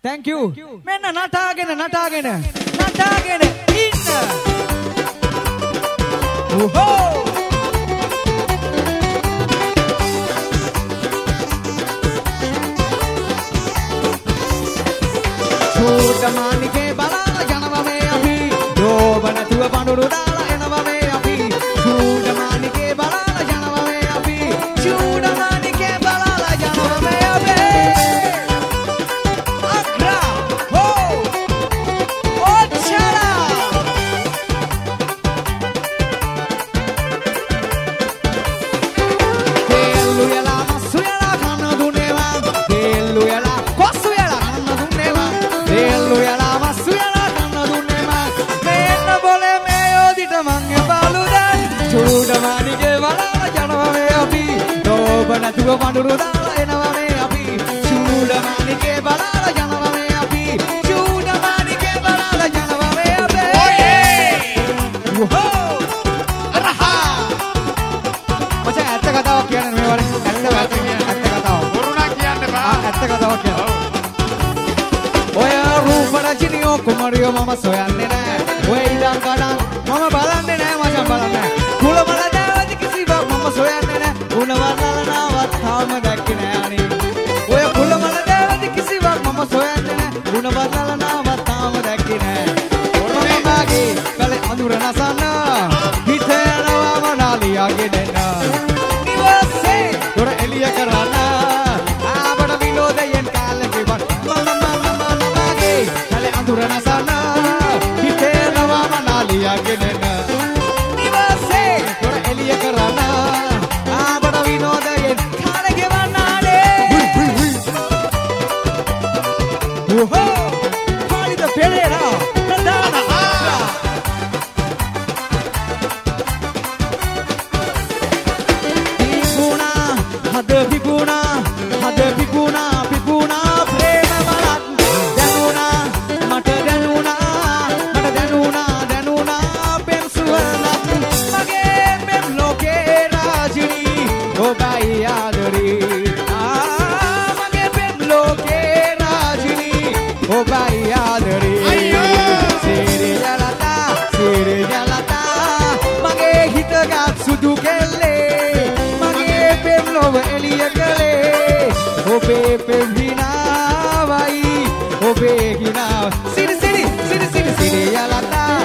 Thank you. මෙන්න නටාගෙන ඉන්න. Whoa! චූටමානිකේ බලාලා යනවා මේ අපි. දෝබ නැතුව පඳුරු දාලා එනවා මේ අපි. චූටමානිකේ බලාලා යනවා මේ අපි. චූටමානිකේ බලාලා යනවා මේ අපි. අක්‍රා හෝ ඔච්චරා තෙල්ලු යලා මස්සු යලා කන්න දුන්නේවා. තෙල්ලු යලා කොස්සු යලා කන්න දුන්නේවා. තෙල්ලු යලා මස්සු යලා කන්න දුන්නේවා. මෙන්න බොලේ මේ යෝදිට මං එපාලුදන්. චූටමානිකේ බලාලා යනවා මේ අපි. දෝබ නැතුව පඳුරු දාලා එනවා මේ අපි. චූටමානිකේ බලාලා යනවා මේ අපි. චූටමානිකේ බලාලා යනවා මේ අපි. වෝහෝ අරහා මචං ඇත්ත කතාවක් කියන්නේ මේ වලින් ඇත්ත කතාවක් බොරුණක් කියන්න බෑ. ඇත්ත කතාවක් කියන්නේ ඔය රූප රජිනියෝ කුමරියෝ මම සොයන්නේ නෑ. ඔය ඉඳන් කඩන් මම බලන්නේ නෑ මචං බලන්නේ. කුලමල දාවදි කිසිවක් මම සොයන්නේ නෑ. ගුණවර්ණනාවක් තාම දැක්කේ නෑ අනේ. ඔය කුලමල දාවදි කිසිවක් මම සොයන්නේ නෑ. ගුණවර්ණනාවක් තාම දැක්කේ නෑ. ඔරමගේ කල අඳුර නසන්න හිතේනවා මනාලියාගේ දෙන්න. නිවසේ දොර එළිය කරන්න ආවට විනෝදයෙන් කාලේ ගෙවන්න. මගේ කල අඳුර නසන්න හිතේනවා මනාලියාගේ දෙන්න. නිවසේ දොර එළිය කරන්න ආවට විනෝදයෙන් කාලේ ගෙවන්න ආනේ. වෝහෝ පාලිද පෙරේරා හද පිපුණා ප්‍රේම බලත් දැනුණා පෙම් සුවලත් මගේ පෙම් ලෝකේ රාජිනී ඔබයි ආදරේ මගේ පෙම් ලෝකේ රාජිනී ඔබයි ආදරේ සිරියලතා මගේ හිතගත් සුදු කෙල්ලේ මගේ පෙම් ලොව එළිය කළේ ඔබේ පෙම් හිනාවයි ඔබේ හිනාව සිරියලතා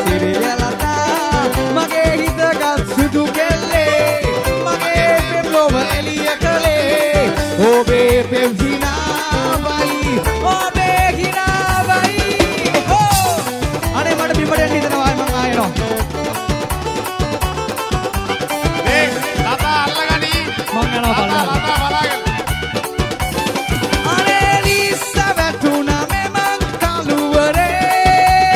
මගේ හිතගත් සුදු කෙල්ලේ මගේ පෙම් ලොව එළිය කළේ ඔබේ පෙම් හිනාවයි ඔබේ හිනාවයි. අනේ මට බිමට එන්න හිතනවා මං ආයෙනවා. මේ ලතා අල්ලගනි. මං යනවා බලන්න. ලතා බලාගෙන. අනේ ලිස්ස වැටුණා මේ මං කලුවරේ.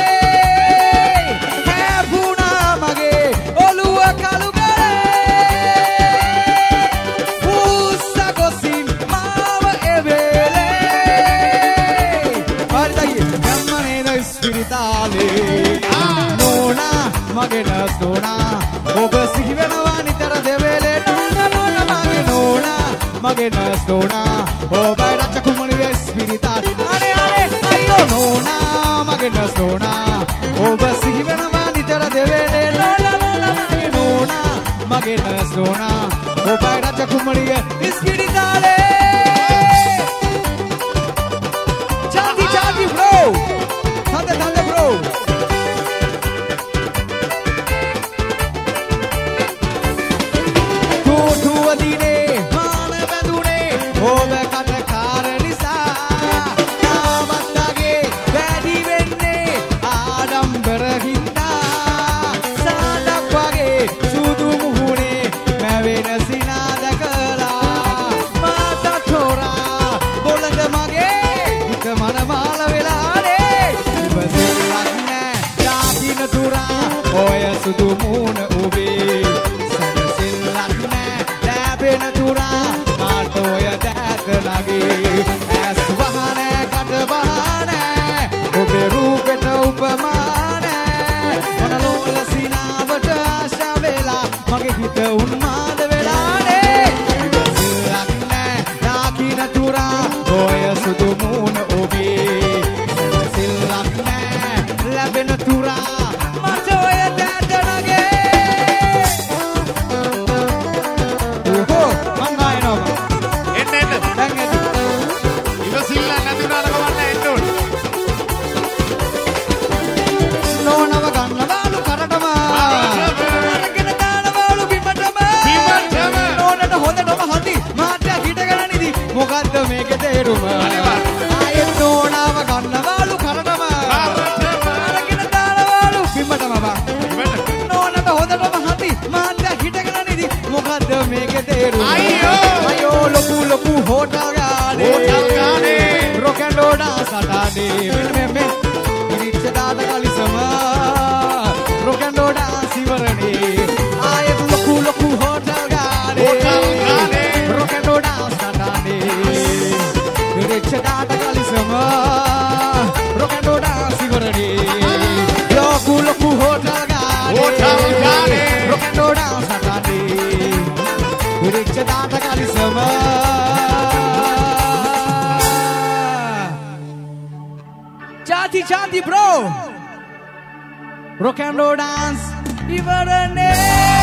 හැපුණා මගේ ඔළුව කළු කරේ. උස්ස ගොසින් මාව එවෙලේ. හරිදයි ගම්මනේ ද ස්පිරිතාලේ. නෝනා මගේ නස් නෝනා ඔබ සිහි වෙනවා නිතර දෙවෙලේ. නෝනා මගේ නෝනා මගේ නස් නෝනා ඔබයි රච කුමරිය ස්පිරිතාලේ. අනේ අයියෝ නෝනා මගේ නස් නෝනා ඔබ සිහි වෙනවා නිතර දෙවෙලේ. නෝනා මගේ නස් නෝනා ඔබයි රච කුමරිය ස්පිරිතාලේ. Chanti bro. Tanda bro. Tuwadine maana bandune ඔබ කටකාර නිසා තාමත්ගේ වැඩි වෙන්නේ ආඩම්බර හින්දා. සාදක් වගේ සුදු මුහුණේ මැවෙන සිනාද කළා. මාත තෝරා බොළඳ මගේ හිත මනමාල වෙලානේ. ඉවසෙල්ලක් නෑ යාකින තුරා ඔය සුදු මුහුණ ඔබේ. සැනසෙල්ලක් නෑ ලැබෙන තුරා මාට ඔය දැක නගේ. ඇස් වහනෑ කට වහනෑ ඔබේ රූපෙට උපමා නෑ. මොනලෝල සිනාවට ආශා වෙලා මගේ හිත උන්මාද වෙලානේ. ඉවසෙල්ලක් නෑ යාකින තුරා ඔය සුදු මුහුණ ඔබේ. තේරුම ආයෙත් නෝනාව ගන්නවලු කරටම අරගෙන දානවලු බිමටම බං නෝනට හොඳටම හති මාන්දා හිටගෙන නිදි මොකද්ද මේකේ තේරුම අයියෝ ලොකු හෝටල් ගානේ rock and roll dance සටහනේ මෙන්න ඉරිච්ච දාත කලිසම rock and roll dance ඉවරනේ ආයෙත් ලොකු හෝටල් ගානේ rock and roll dance සටහනේ ඉරිච්ච දාත කලිසම rock and roll dance ඉවරනේ ලොකු හෝටල් ගානේ rock and roll dance සටහනේ ඉරිච්ච දාත කලිසම Chati bro rock and roll dance ivarane